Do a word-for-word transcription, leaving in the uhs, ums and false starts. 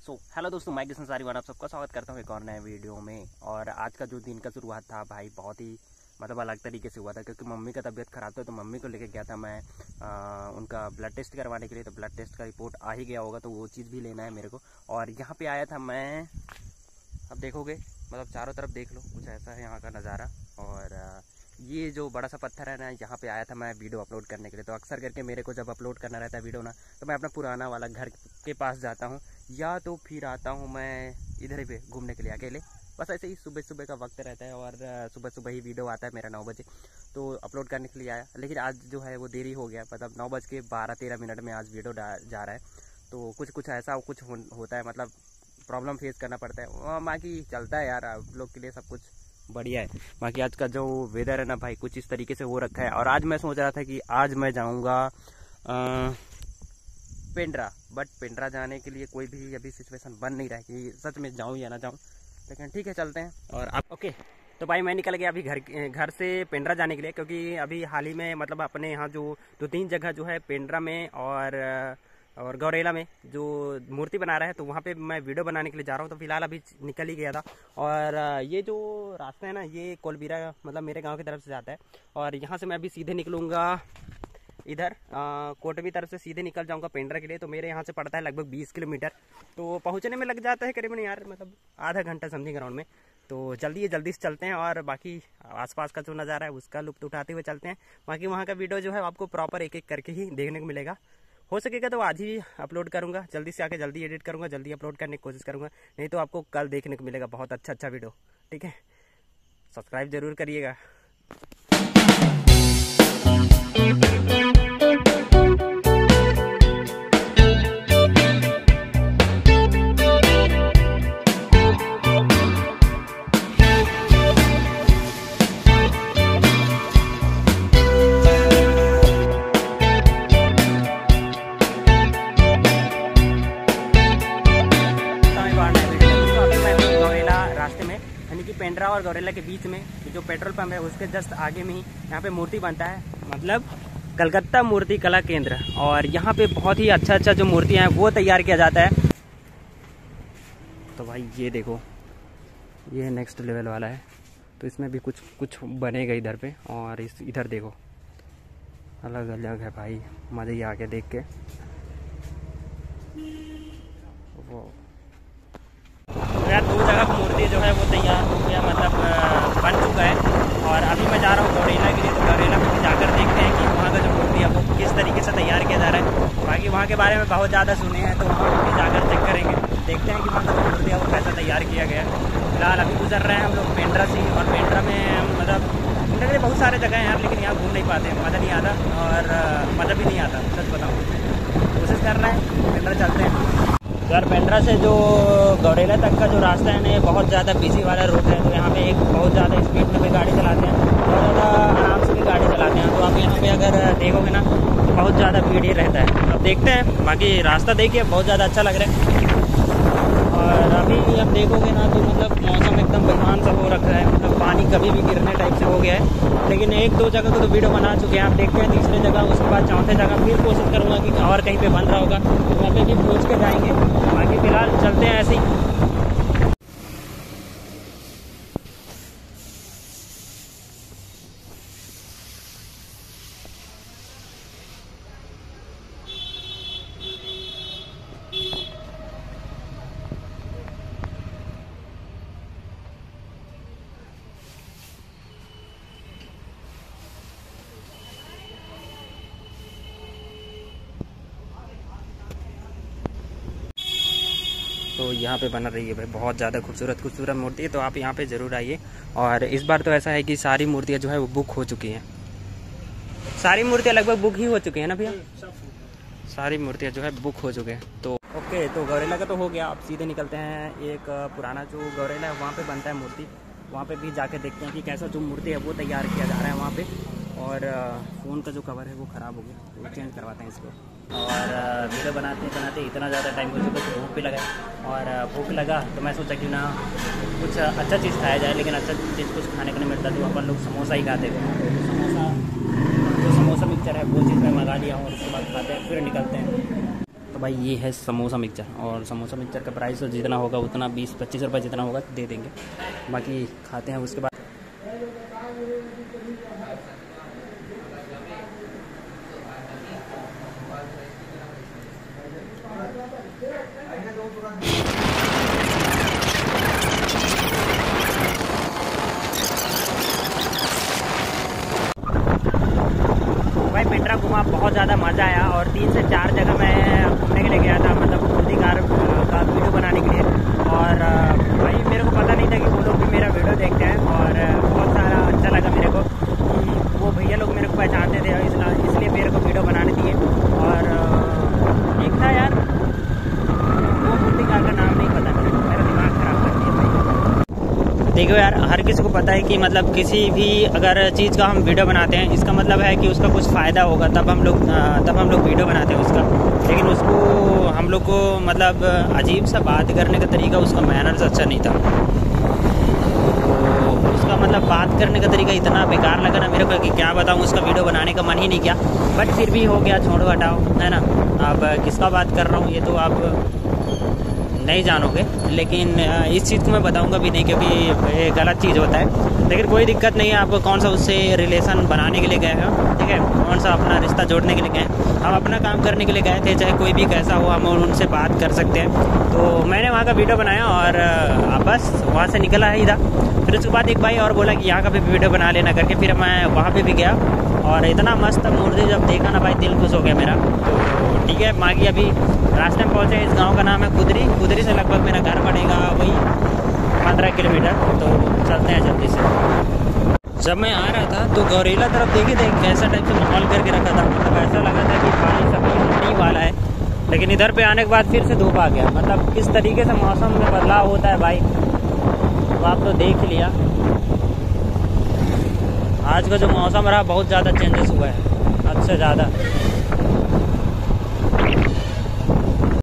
So hello दोस्तों, मैं किशन सारीवान आप सबका स्वागत करता हूँ एक और नए वीडियो में। और आज का जो दिन का शुरुआत था भाई बहुत ही मतलब अलग तरीके से हुआ था, क्योंकि मम्मी का तबीयत खराब था तो मम्मी को लेके गया था मैं आ, उनका ब्लड टेस्ट करवाने के लिए। तो ब्लड टेस्ट का रिपोर्ट आ ही गया होगा तो वो चीज़ भी लेना है मेरे को। और यहाँ पे आया था मैं, अब देखोगे मतलब चारों तरफ देख लो, कुछ ऐसा है यहाँ का नज़ारा। और आ, ये जो बड़ा सा पत्थर है ना, यहाँ पे आया था मैं वीडियो अपलोड करने के लिए। तो अक्सर करके मेरे को जब अपलोड करना रहता है वीडियो ना, तो मैं अपना पुराना वाला घर के पास जाता हूँ या तो फिर आता हूँ मैं इधर ही पे घूमने के लिए अकेले। बस ऐसे ही सुबह सुबह का वक्त रहता है और सुबह सुबह ही वीडियो आता है मेरा नौ बजे, तो अपलोड करने के लिए आया। लेकिन आज जो है वो देरी हो गया, मतलब नौ बज के बारह तेरह मिनट में आज वीडियो जा रहा है। तो कुछ कुछ ऐसा कुछ हो, होता है, मतलब प्रॉब्लम फेस करना पड़ता है। बाकी चलता है यार, आप लोग के लिए सब कुछ बढ़िया है। बाकी आज का जो वेदर है ना भाई, कुछ इस तरीके से हो रखा है। और आज मैं सोच रहा था कि आज मैं जाऊंगा पेंड्रा, बट पेंड्रा जाने के लिए कोई भी अभी सिचुएशन बन नहीं रहा है कि सच में जाऊं या ना जाऊं। लेकिन ठीक है, चलते हैं। और आप ओके, तो भाई मैं निकल गया अभी घर घर से पेंड्रा जाने के लिए, क्योंकि अभी हाल ही में मतलब अपने यहाँ जो दो तीन जगह जो है पेंड्रा में और और गौरेला में जो मूर्ति बना रहा है, तो वहाँ पे मैं वीडियो बनाने के लिए जा रहा हूँ। तो फिलहाल अभी निकल ही गया था। और ये जो रास्ता है ना, ये कोलबीरा मतलब मेरे गांव की तरफ से जाता है। और यहाँ से मैं अभी सीधे निकलूँगा इधर कोटवी तरफ से सीधे निकल जाऊँगा पेंड्रा के लिए। तो मेरे यहाँ से पड़ता है लगभग बीस किलोमीटर, तो पहुँचने में लग जाता है करीबन यार मतलब आधा घंटा समथिंग अराउंड में। तो जल्दी जल्दी से चलते हैं और बाकी आसपास का जो नज़ारा है उसका लुत्फ उठाते हुए चलते हैं। बाकी वहाँ का वीडियो जो है आपको प्रॉपर एक एक करके ही देखने को मिलेगा। हो सकेगा तो आज ही अपलोड करूंगा, जल्दी से आके जल्दी एडिट करूंगा, जल्दी अपलोड करने की कोशिश करूंगा। नहीं तो आपको कल देखने को मिलेगा बहुत अच्छा अच्छा वीडियो। ठीक है, सब्सक्राइब जरूर करिएगा। पेंड्रा और गौरेला के बीच में जो पेट्रोल पंप है उसके जस्ट आगे में ही यहाँ पे मूर्ति बनता है, मतलब कलकत्ता मूर्ति कला केंद्र। और यहाँ पे बहुत ही अच्छा अच्छा जो मूर्तियाँ हैं वो तैयार किया जाता है। तो भाई ये देखो, ये नेक्स्ट लेवल वाला है, तो इसमें भी कुछ कुछ बनेगा इधर पे। और इस इधर देखो अलग अलग है भाई, मज़ा ही आ गया देख के। वो यार दो जगह की मूर्ति जो है वो तैयार हो गया, मतलब बन चुका है। और अभी मैं जा रहा हूँ गौरेला के लिए। तो गौरेला में भी जाकर देखते हैं कि वहाँ का जो मूर्ति है वो किस तरीके से तैयार किया जा रहा है। बाकी वहाँ के बारे में बहुत ज़्यादा सुने हैं, तो वहाँ पर भी जाकर चेक करेंगे, देखते हैं कि वहाँ का जो मूर्ति है वो कैसा तैयार किया गया है। फिलहाल अभी गुजर रहे हैं हम लोग पेंड्रा से। और पेंड्रा में मतलब घूमने के लिए बहुत सारे जगह हैं यार, लेकिन यहाँ घूम नहीं पाते, मज़ा नहीं आता और मज़ा भी नहीं आता, सच बताऊँ। कोशिश कर रहे हैं, पेंड्रा चलते हैं। यार पेंड्रा से जो गौरेला तक का जो रास्ता है ना, बहुत ज़्यादा बिजी वाला रोड है। तो यहाँ पे एक बहुत ज़्यादा स्पीड में भी गाड़ी चलाते हैं, बहुत ज़्यादा आराम से भी गाड़ी चलाते हैं। तो आप यहाँ पे अगर देखोगे ना तो बहुत ज़्यादा भीड़ ही रहता है। अब देखते हैं, बाकी रास्ता देखिए बहुत ज़्यादा अच्छा लग रहा है। और अभी अब देखोगे ना तो मतलब मौसम एकदम बेमान सा हो रखा है, मतलब पानी कभी भी गिरने टाइप से हो गया है। लेकिन एक दो जगह को तो वीडियो बना चुके हैं, आप देखते हैं तीसरे जगह, उसके बाद चौथे जगह फिर कोशिश करूँगा कि और कहीं पे बन रहा होगा तो वहाँ पे भी पहुँच के जाएंगे। बाकी फिलहाल चलते हैं ऐसे ही। तो यहाँ पे बना रही है भाई बहुत ज़्यादा खूबसूरत खूबसूरत मूर्ति है, तो आप यहाँ पे ज़रूर आइए। और इस बार तो ऐसा है कि सारी मूर्तियाँ जो है वो बुक हो चुकी हैं, सारी मूर्तियाँ लगभग बुक ही हो चुकी हैं ना भैया, सारी मूर्तियाँ जो है बुक हो चुके हैं। तो ओके, तो गौरेला का तो हो गया। अब सीधे निकलते हैं, एक पुराना जो गौरेला है वहाँ पर बनता है मूर्ति, वहाँ पर भी जाके देखते हैं कि कैसा जो मूर्ति है वो तैयार किया जा रहा है वहाँ पर। और फ़ोन का जो कवर है वो ख़राब हो गया, तो चेंज करवाते हैं इसको। और वीडियो बनाते बनाते इतना ज़्यादा टाइम हो चुका कि भूख भी लगा। और भूख लगा तो मैं सोचा कि ना कुछ अच्छा चीज़ खाया जाए, लेकिन अच्छा चीज़ कुछ खाने को नहीं मिलता, तो अपन लोग समोसा ही खाते थे। समोसा जो समोसा मिक्सचर है वो चीज़ मैं मंगा लिया हूँ और उसके बाद खाते हैं फिर निकलते हैं। तो भाई ये है समोसा मिक्सचर, और समोसा मिक्सचर का प्राइस जितना होगा उतना बीस पच्चीस रुपये जितना होगा दे देंगे, बाकी खाते हैं उसके बाद। भाई पेट्रा घुमा, बहुत ज़्यादा मज़ा आया, और तीन से चार जगह मैं घूमने के लिए गया था, मतलब मूर्ति कार का वीडियो बनाने के लिए। और भाई मेरे को पता नहीं था कि वो लोग भी मेरा वीडियो देखते हैं, और बहुत सारा अच्छा लगा मेरे को कि वो भैया लोग मेरे को पहचानते थे, और इसलिए मेरे को वीडियो बनाने दिए। और एक था यार, वो मूर्ति कार का नाम नहीं पता मेरे को, मेरा दिमाग खराब कर दिया भाई। देखो यार, हर किसी को पता है कि मतलब किसी भी अगर चीज़ का हम वीडियो बनाते हैं, इसका मतलब है कि उसका कुछ फ़ायदा होगा, तब हम लोग तब हम लोग वीडियो बनाते हैं उसका। लेकिन उसको हम लोग को मतलब अजीब सा बात करने का तरीका, उसका मैनर्स अच्छा नहीं था, तो उसका मतलब बात करने का तरीका इतना बेकार लगा ना मेरे को कि क्या बताऊँ, उसका वीडियो बनाने का मन ही नहीं किया। बट फिर भी हो गया, छोड़ो हटाओ, है ना। अब किसका बात कर रहा हूँ ये तो आप नहीं जानोगे, लेकिन इस चीज़ को मैं बताऊंगा भी नहीं, क्योंकि ये गलत चीज़ होता है। लेकिन कोई दिक्कत नहीं है, आपको कौन सा उससे रिलेशन बनाने के लिए गए हो, ठीक है, कौन सा अपना रिश्ता जोड़ने के लिए गए, हम अपना काम करने के लिए गए थे, चाहे कोई भी कैसा हो, हम उनसे बात कर सकते हैं। तो मैंने वहाँ का वीडियो बनाया, और बस वहाँ से निकला है इधर। फिर उसके बाद एक भाई और बोला कि यहाँ का भी वीडियो बना लेना करके, फिर मैं वहाँ पर भी गया, और इतना मस्त मूर्ति जब देखा ना भाई, दिल खुश हो गया मेरा। तो ठीक है, मागी अभी रास्ते में पहुँचे, इस गांव का नाम है कुदरी। कुदरी से लगभग मेरा घर पड़ेगा वही पंद्रह किलोमीटर, तो चलते हैं जल्दी से। जब मैं आ रहा था तो गौरेला तरफ देखे थे कैसा टाइप से माहौल करके रखा था, मतलब ऐसा लगा था कि पानी सभी होने वाला है। लेकिन इधर पे आने के बाद फिर से धूप आ गया, मतलब किस तरीके से मौसम में बदलाव होता है भाई, तो आप तो देख लिया। आज का जो मौसम रहा बहुत ज़्यादा चेंजेस हुआ है, हद से ज़्यादा।